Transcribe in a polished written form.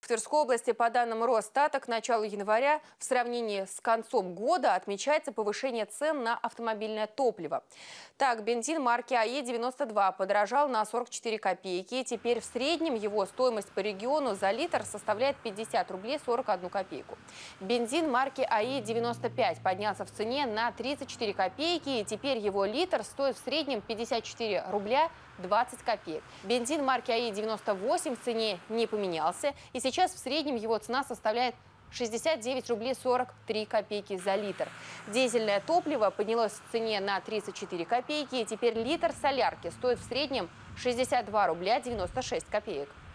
В Тверской области, по данным Росстата, к началу января в сравнении с концом года отмечается повышение цен на автомобильное топливо. Так, бензин марки АЕ-92 подорожал на 44 копейки. Теперь в среднем его стоимость по региону за литр составляет 50 рублей 41 копейку. Бензин марки АЕ-95 поднялся в цене на 34 копейки. И теперь его литр стоит в среднем 54 рубля 20 копеек. Бензин марки АЕ-98 в цене не поменялся. И сейчас в среднем его цена составляет 69 рублей 43 копейки за литр. Дизельное топливо поднялось в цене на 34 копейки. И теперь литр солярки стоит в среднем 62 рубля 96 копеек.